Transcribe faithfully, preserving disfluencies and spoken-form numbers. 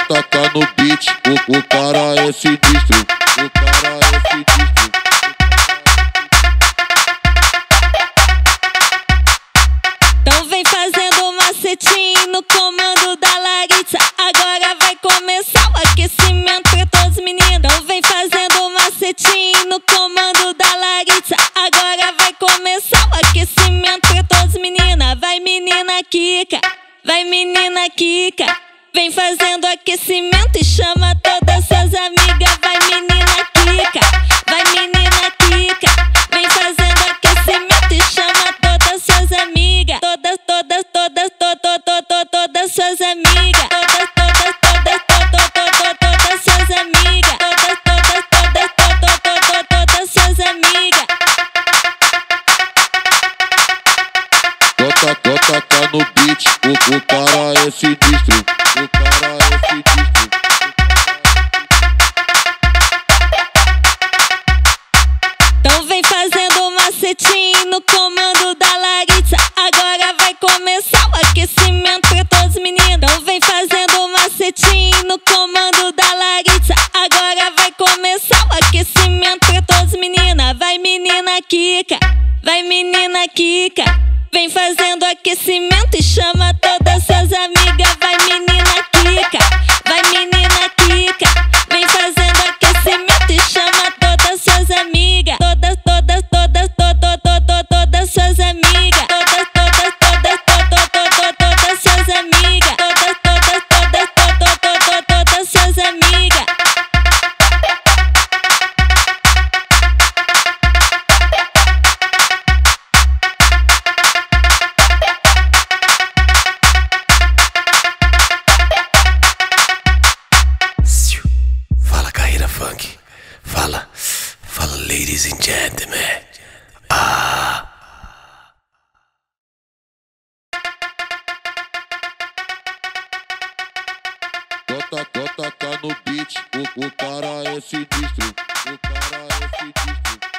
taca no beat, o, o cara é sinistro, o cara é sinistro. Então vem fazendo um macetinho no comando da Larissa. Agora vai começar o aquecimento pra todos os meninos. Então vem fazendo um macetinho no comando da Larissa. Agora vai começar o aquecimento pra todos os meninos. Vai menina Kika, vai menina Kika, vem fazendo aquecimento e chama todas suas amigas. Vai menina Kika, vai menina Kika, vem fazendo aquecimento e chama todas suas amigas. Todas, todas, todas, todas, todas, todas suas amigas. Todas, todas, todas, todas, todas, todas suas amigas. Todas, todas, todas, todas, todas, todas suas amigas. Tota, tota, tá no beat, o, o cara é sinistro, o cara é sinistro. Então vem fazendo um macetinho no comando da Larissa. Agora vai começar o aquecimento pra todos os meninos. Então vem fazendo um macetinho no comando da Larissa. Agora vai começar o aquecimento pra todos os meninos. Vai menina Kika, vai menina Kika, vem fazendo aquecimento e chama todas suas amigas. Vai menina Kika, vai menina Kika, vem fazendo aquecimento e chama todas suas amigas. Todas, todas, todas, todas, todas, todas suas amigas. Todas, todas, todas, todas, todas, todas suas amigas. Todas, todas, todas, todas, todas, todas suas amigas. Funk. Fala, fala, ladies and gentlemen. Ah. Tota, tota, tá no beat, o, o cara é sinistro, o cara é sinistro.